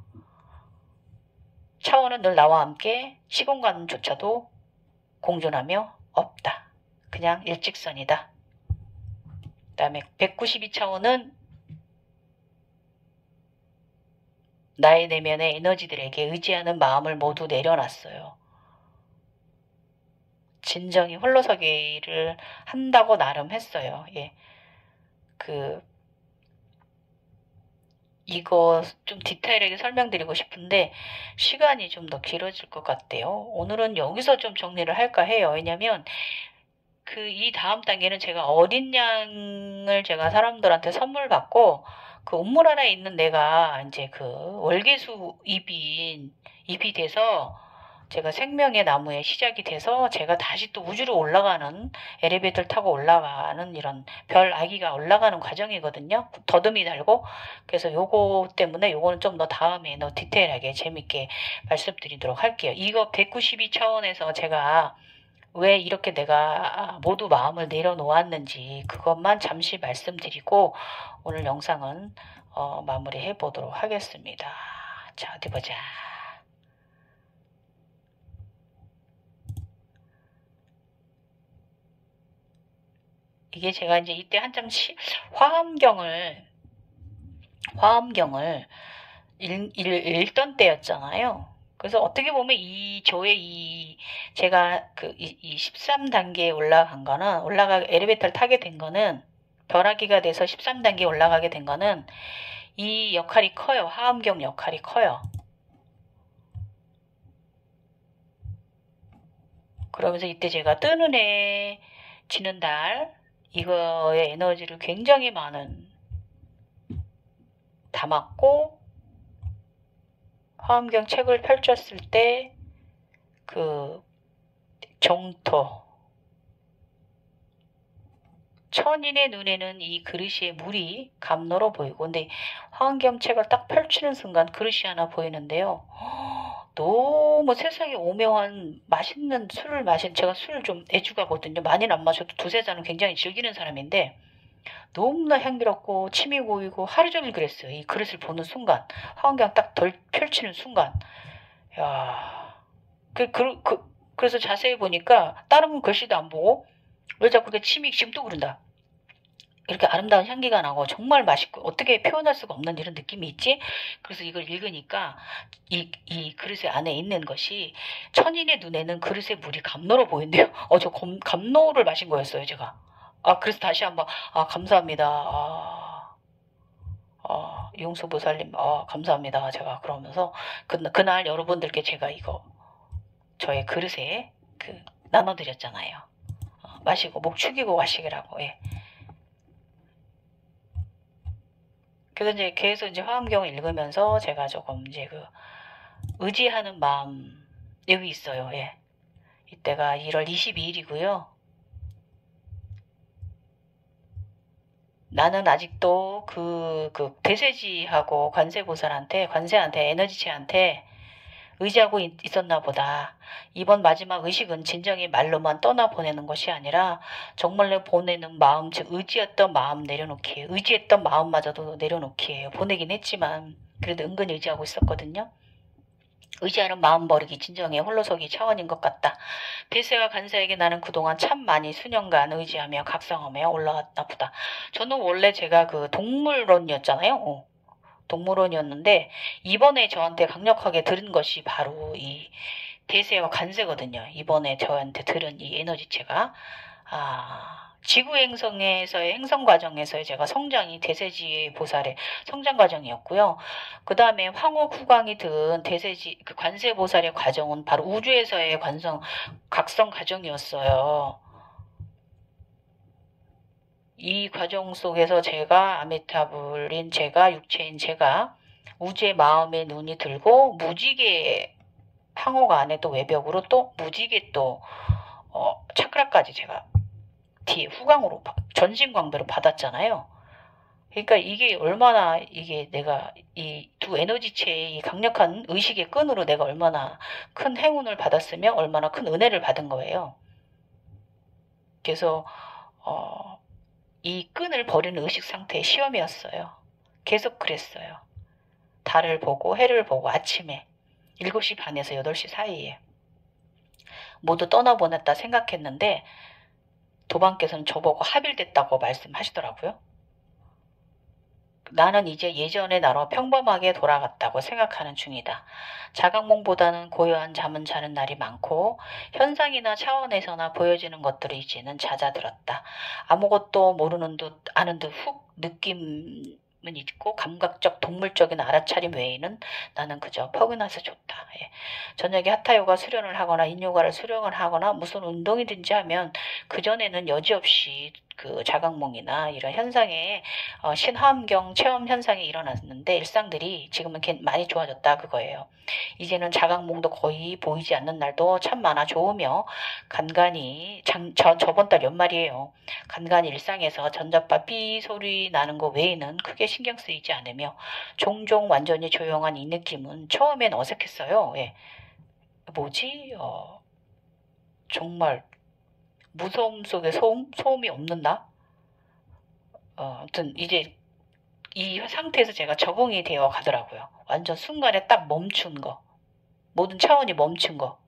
차원은 늘 나와 함께 시공간조차도 공존하며 없다. 그냥 일직선이다. 그 다음에 백구십이 차원은 나의 내면의 에너지들에게 의지하는 마음을 모두 내려놨어요. 진정이 홀로서기를 한다고 나름 했어요. 예. 그, 이거 좀 디테일하게 설명드리고 싶은데, 시간이 좀 더 길어질 것 같아요. 오늘은 여기서 좀 정리를 할까 해요. 왜냐면, 그, 이 다음 단계는 제가 어린 양을 제가 사람들한테 선물 받고, 그 우물 안에 있는 내가 이제 그 월계수 잎이, 잎이 돼서 제가 생명의 나무의 시작이 돼서 제가 다시 또 우주로 올라가는 엘리베이터를 타고 올라가는 이런 별 아기가 올라가는 과정이거든요. 더듬이 달고. 그래서 요거 때문에 요거는 좀 더 다음에 더 디테일하게 재밌게 말씀드리도록 할게요. 이거 백구십이 차원에서 제가 왜 이렇게 내가 모두 마음을 내려놓았는지 그것만 잠시 말씀드리고 오늘 영상은 어, 마무리해 보도록 하겠습니다. 자, 어디 보자. 이게 제가 이제 이때 한참 시, 화엄경을 화엄경을 읽, 읽, 읽던 때였잖아요. 그래서 어떻게 보면 이 저의 이 제가 그 이 십삼 단계에 올라간 거는 올라가 엘리베이터를 타게 된 거는 벼락기가 돼서 십삼 단계에 올라가게 된 거는 이 역할이 커요. 하음경 역할이 커요. 그러면서 이때 제가 뜨는 해, 지는 달 이거의 에너지를 굉장히 많은 담았고 화엄경 책을 펼쳤을 때 그 정토 천인의 눈에는 이 그릇의 물이 감로로 보이고 근데 화엄경 책을 딱 펼치는 순간 그릇이 하나 보이는데요. 너무 세상에 오묘한 맛있는 술을 마신 제가 술을 좀 애주가거든요. 많이는 안 마셔도 두세 잔은 굉장히 즐기는 사람인데 너무나 향기롭고 침이 고이고 하루 종일 그랬어요. 이 그릇을 보는 순간 화엄경 딱 덜 펼치는 순간 야, 그, 그, 그, 그래서 자세히 보니까 다른 건 글씨도 안 보고 왜 자꾸 이렇게 침이 지금 또 그런다. 이렇게 아름다운 향기가 나고 정말 맛있고 어떻게 표현할 수가 없는 이런 느낌이 있지? 그래서 이걸 읽으니까 이, 이 그릇의 안에 있는 것이 천인의 눈에는 그릇의 물이 감로로 보인대요. 어, 저 검, 감로를 마신 거였어요, 제가. 아, 그래서 다시 한번, 아, 감사합니다. 아, 아, 용수보살님, 아, 감사합니다. 제가 그러면서 그, 그날 여러분들께 제가 이거 저의 그릇에 그 나눠드렸잖아요. 어, 마시고 목 축이고 가시기라고. 예. 그래서 이제 계속 이제 화엄경을 읽으면서 제가 조금 이제 그 의지하는 마음 여기 있어요. 예. 이때가 일월 이십이일이고요. 나는 아직도 그, 그 대세지하고 관세보살한테 관세한테 에너지체한테 의지하고 있었나 보다. 이번 마지막 의식은 진정히 말로만 떠나보내는 것이 아니라 정말로 보내는 마음, 즉 의지했던 마음 내려놓기, 의지했던 마음마저도 내려놓기예요. 보내긴 했지만 그래도 은근히 의지하고 있었거든요. 의지하는 마음 버리기 진정의 홀로서기 차원인 것 같다. 대세와 간사에게 나는 그동안 참 많이 수년간 의지하며 각성하며 올라왔나 보다. 저는 원래 제가 그 동물론이었잖아요. 어. 동물원이었는데 이번에 저한테 강력하게 들은 것이 바로 이 대세와 관세거든요. 이번에 저한테 들은 이 에너지체가 아, 지구 행성에서의 행성 과정에서의 제가 성장이 대세지 보살의 성장 과정이었고요. 그 다음에 황호 구강이 든 대세지 그 관세 보살의 과정은 바로 우주에서의 관성 각성 과정이었어요. 이 과정 속에서 제가 아미타불인 제가 육체인 제가 우주의 마음의 눈이 들고 무지개 항호가 안에 또 외벽으로 또 무지개 또 어, 차크라까지 제가 뒤에 후광으로 전신광배로 받았잖아요. 그러니까 이게 얼마나 이게 내가 이 두 에너지체의 이 강력한 의식의 끈으로 내가 얼마나 큰 행운을 받았으며 얼마나 큰 은혜를 받은 거예요. 그래서 어 이 끈을 버리는 의식 상태의 시험이었어요. 계속 그랬어요. 달을 보고 해를 보고 아침에 일곱 시 반에서 여덟 시 사이에 모두 떠나보냈다 생각했는데 도반께서는 저보고 합일됐다고 말씀하시더라고요. 나는 이제 예전의 나로 평범하게 돌아갔다고 생각하는 중이다. 자각몽보다는 고요한 잠은 자는 날이 많고 현상이나 차원에서나 보여지는 것들이 이제는 잦아들었다. 아무것도 모르는 듯 아는 듯 훅 느낌은 있고 감각적 동물적인 알아차림 외에는 나는 그저 퍽이나서 좋다. 예. 저녁에 하타요가 수련을 하거나 인요가를 수련을 하거나 무슨 운동이든지 하면 그전에는 여지없이 그 자각몽이나 이런 현상에 어, 신화엄경 체험 현상이 일어났는데 일상들이 지금은 많이 좋아졌다 그거예요. 이제는 자각몽도 거의 보이지 않는 날도 참 많아 좋으며 간간히 장, 저, 저번 달 연말이에요. 간간히 일상에서 전자파 삐 소리 나는 거 외에는 크게 신경 쓰이지 않으며 종종 완전히 조용한 이 느낌은 처음엔 어색했어요. 예. 뭐지? 어, 정말 무서움 속에 소음? 소음이 없는 나? 어, 아무튼 이제 이 상태에서 제가 적응이 되어 가더라고요. 완전 순간에 딱 멈춘 거. 모든 차원이 멈춘 거.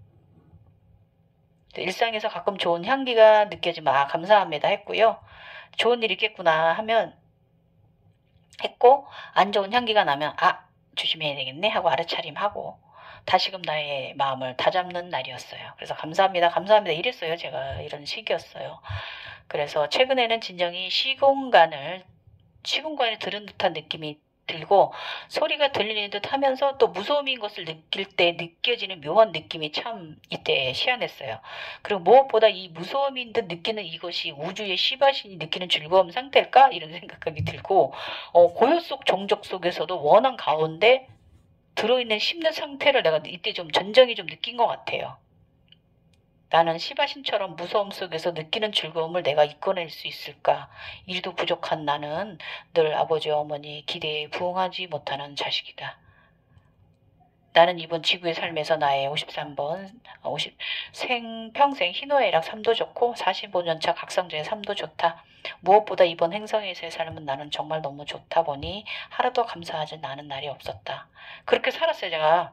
일상에서 가끔 좋은 향기가 느껴지면 아 감사합니다 했고요. 좋은 일 있겠구나 하면 했고 안 좋은 향기가 나면 아 조심해야 되겠네 하고 알아차림하고 다시금 나의 마음을 다잡는 날이었어요. 그래서 감사합니다, 감사합니다 이랬어요. 제가 이런 식이었어요. 그래서 최근에는 진정이 시공간을 시공간에 들은 듯한 느낌이 들고 소리가 들리는 듯 하면서 또 무서움인 것을 느낄 때 느껴지는 묘한 느낌이 참 이때 희한했어요. 그리고 무엇보다 이 무서움인 듯 느끼는 이것이 우주의 시바신이 느끼는 즐거움 상태일까? 이런 생각이 들고 어, 고요 속 정적 속에서도 원한 가운데 들어있는 심는 상태를 내가 이때 좀 전정이 좀 느낀 것 같아요. 나는 시바신처럼 무서움 속에서 느끼는 즐거움을 내가 이끌어낼 수 있을까? 이리도 부족한 나는 늘 아버지 어머니 기대에 부응하지 못하는 자식이다. 나는 이번 지구의 삶에서 나의 오십삼 번 오십, 생평생 희노애락 삶도 좋고 사십오 년차 각성제의 삶도 좋다. 무엇보다 이번 행성에서의 삶은 나는 정말 너무 좋다 보니 하루도 감사하지 않은 날이 없었다. 그렇게 살았어요. 제가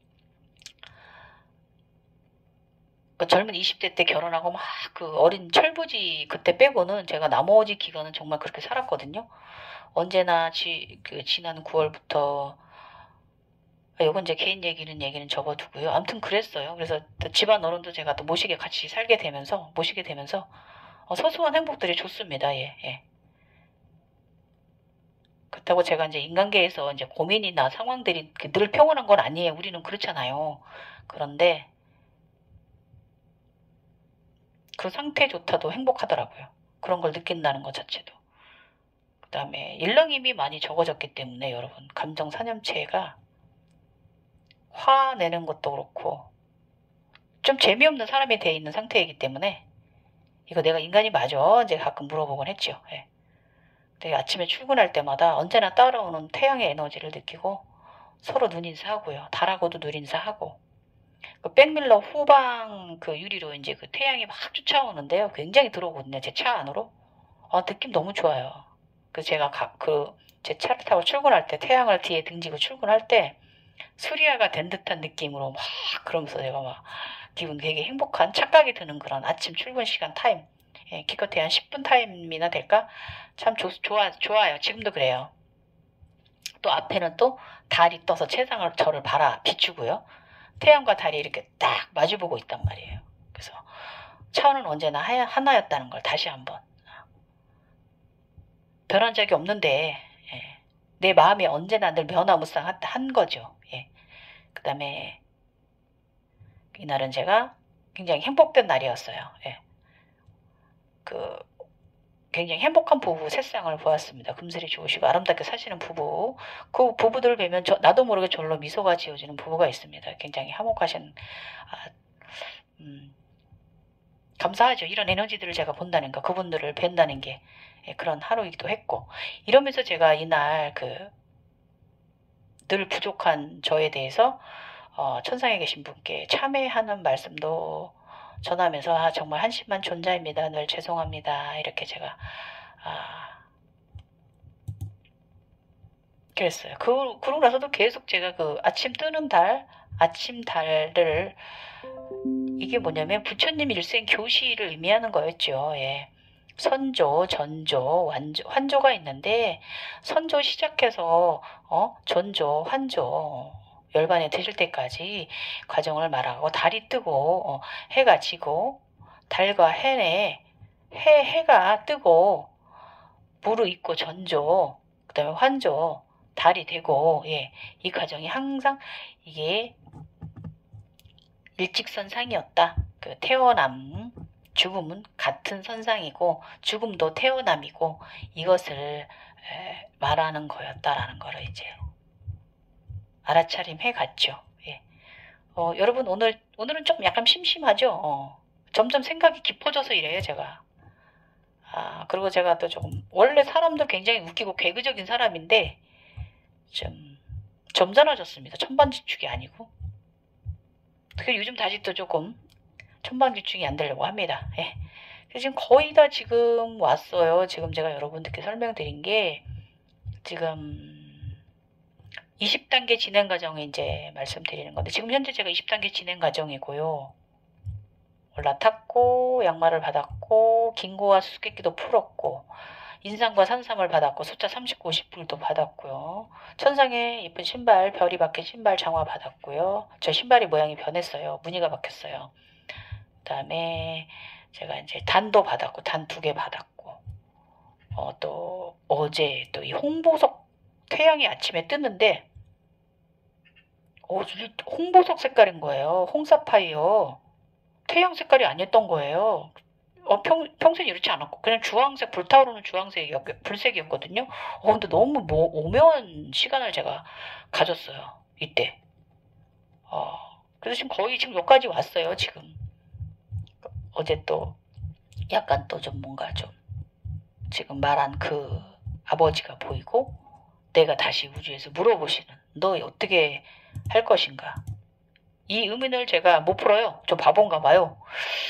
그 젊은 이십 대 때 결혼하고 막 그 어린 철부지 그때 빼고는 제가 나머지 기간은 정말 그렇게 살았거든요. 언제나 지, 그 지난 구월부터 요건 제 개인 얘기는 얘기는 접어두고요. 아무튼 그랬어요. 그래서 집안 어른도 제가 또 모시게 같이 살게 되면서 모시게 되면서 어, 소소한 행복들이 좋습니다. 예, 예. 그렇다고 제가 이제 인간계에서 이제 고민이나 상황들이 늘 평온한 건 아니에요. 우리는 그렇잖아요. 그런데 그 상태조차도 행복하더라고요. 그런 걸 느낀다는 것 자체도. 그 다음에 일렁임이 많이 적어졌기 때문에 여러분 감정 사념체가 화내는 것도 그렇고 좀 재미없는 사람이 돼 있는 상태이기 때문에 이거 내가 인간이 맞아? 이제 가끔 물어보곤 했죠. 예. 근데 아침에 출근할 때마다 언제나 따라오는 태양의 에너지를 느끼고 서로 눈인사하고요. 달하고도 눈인사하고 그 백밀러 후방 그 유리로 이제 그 태양이 막 쫓아오는데요. 굉장히 들어오거든요. 제 차 안으로. 어, 느낌 너무 좋아요. 그 제가 그 제 차를 타고 출근할 때 태양을 뒤에 등지고 출근할 때 수리아가 된 듯한 느낌으로 막 그러면서 제가 막 기분 되게 행복한 착각이 드는 그런 아침 출근 시간 타임. 예, 기껏해 한 십 분 타임이나 될까? 참 조, 좋아, 좋아요. 지금도 그래요. 또 앞에는 또 달이 떠서 세상을 저를 바라 비추고요. 태양과 달이 이렇게 딱 마주보고 있단 말이에요. 그래서 차원은 언제나 하나였다는 걸 다시 한번 변한 적이 없는데 예. 내 마음이 언제나 늘 변화무쌍한 거죠. 예. 그 다음에 이날은 제가 굉장히 행복된 날이었어요. 예. 그 굉장히 행복한 부부 세상을 보았습니다. 금슬이 좋으시고 아름답게 사시는 부부. 그 부부들을 뵈면 저, 나도 모르게 절로 미소가 지어지는 부부가 있습니다. 굉장히 화목하신 아, 음, 감사하죠. 이런 에너지들을 제가 본다는 거, 그분들을 뵌다는 게 예, 그런 하루이기도 했고 이러면서 제가 이날 그 늘 부족한 저에 대해서 어, 천상에 계신 분께 참회하는 말씀도 전하면서 아, 정말 한심한 존재입니다. 늘 죄송합니다. 이렇게 제가 아, 그랬어요. 그, 그러고 나서도 계속 제가 그 아침 뜨는 달, 아침 달을 이게 뭐냐면 부처님 일생 교시를 의미하는 거였죠. 예. 선조, 전조, 완조, 환조가 있는데 선조 시작해서 어 전조, 환조 열반에 드실 때까지 과정을 말하고 달이 뜨고 어, 해가 지고 달과 해에 해 해가 뜨고 무르익고 전조 그다음에 환조 달이 되고 예, 이 과정이 항상 이게 일직선상이었다. 그 태어남 죽음은 같은 선상이고 죽음도 태어남이고 이것을 에, 말하는 거였다라는 거를 이제 알아차림해 갔죠. 예. 어, 여러분 오늘 오늘은 좀 약간 심심하죠. 어, 점점 생각이 깊어져서 이래요 제가. 아 그리고 제가 또 조금 원래 사람들 굉장히 웃기고 개그적인 사람인데 좀 점잖아졌습니다. 천반지축이 아니고. 그 요즘 다시 또 조금 천방지축이 안 되려고 합니다. 예. 지금 거의 다 지금 왔어요. 지금 제가 여러분들께 설명드린 게 지금 이십 단계 진행 과정에 이제 말씀드리는 건데 지금 현재 제가 이십 단계 진행 과정이고요. 올라탔고 양말을 받았고 긴고와 수수께끼도 풀었고 인삼과 산삼을 받았고 숫자 삼십구, 오십불도 받았고요. 천상에 예쁜 신발, 별이 박힌 신발 장화 받았고요. 저 신발이 모양이 변했어요. 무늬가 바뀌었어요. 그 다음에 제가 이제 단도 받았고 단 두 개 받았고 어, 또 어제 또 이 홍보석 태양이 아침에 뜨는데 어, 홍보석 색깔인 거예요. 홍사파이어. 태양 색깔이 아니었던 거예요. 어, 평, 평소에 이렇지 않았고 그냥 주황색 불타오르는 주황색이었 불색이었거든요. 어, 근데 너무 뭐 오묘한 시간을 제가 가졌어요. 이때. 어, 그래서 지금 거의 지금 여기까지 왔어요. 지금 어제 또 약간 또 좀 뭔가 좀 지금 말한 그 아버지가 보이고 내가 다시 우주에서 물어보시는 너 어떻게 할 것인가. 이 의문을 제가 못 풀어요. 저 바본가 봐요.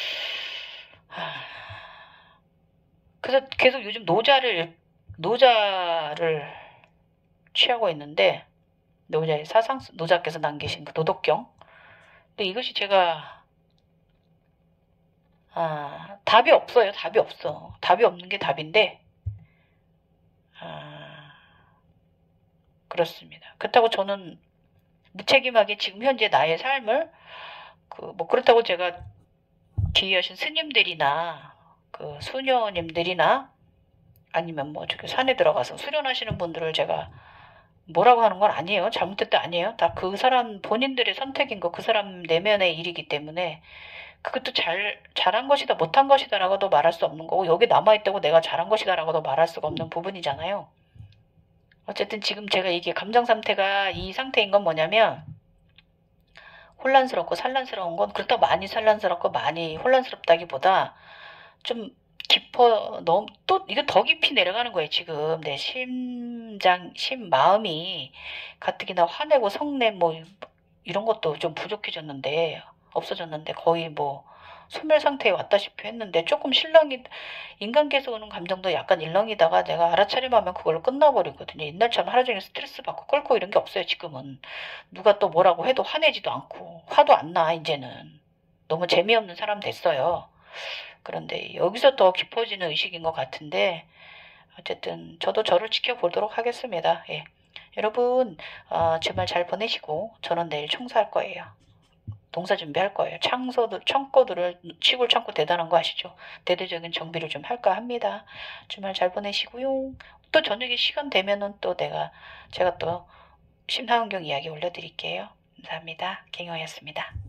그래서 계속 요즘 노자를 노자를 취하고 있는데 노자의 사상 노자께서 남기신 그 도덕경. 근데 이것이 제가 아, 답이 없어요. 답이 없어. 답이 없는 게 답인데 아, 그렇습니다. 그렇다고 저는 무책임하게 지금 현재 나의 삶을 그 뭐 그렇다고 제가 귀하신 스님들이나 그 수녀님들이나 아니면 뭐 저기 산에 들어가서 수련하시는 분들을 제가 뭐라고 하는 건 아니에요. 잘못됐다 아니에요. 다 그 사람 본인들의 선택인 거 그 사람 내면의 일이기 때문에 그것도 잘 잘한 것이다 못한 것이다라고도 말할 수 없는 거고 여기 남아있다고 내가 잘한 것이다라고도 말할 수가 없는 부분이잖아요. 어쨌든 지금 제가 이게 감정 상태가 이 상태인 건 뭐냐면 혼란스럽고 산란스러운 건 그렇다고 많이 산란스럽고 많이 혼란스럽다기보다 좀 깊어 너무 또 이거 더 깊이 내려가는 거예요. 지금 내 심장 심 마음이 가뜩이나 화내고 성내 뭐 이런 것도 좀 부족해졌는데 없어졌는데 거의 뭐 소멸 상태에 왔다시피 했는데 조금 실랑이 인간계에서 오는 감정도 약간 일렁이다가 내가 알아차림하면 그걸로 끝나버리거든요. 옛날처럼 하루 종일 스트레스 받고 끓고 이런 게 없어요. 지금은 누가 또 뭐라고 해도 화내지도 않고 화도 안 나. 이제는 너무 재미없는 사람 됐어요. 그런데 여기서 더 깊어지는 의식인 것 같은데 어쨌든 저도 저를 지켜보도록 하겠습니다. 예. 여러분 어, 주말 잘 보내시고 저는 내일 청소할 거예요. 농사 준비할 거예요. 창소들, 창고들을 시골 창고 대단한 거 아시죠? 대대적인 정비를 좀 할까 합니다. 주말 잘 보내시고요. 또 저녁에 시간 되면은 또 내가 제가 또 심사환경 이야기 올려드릴게요. 감사합니다. 갱호였습니다.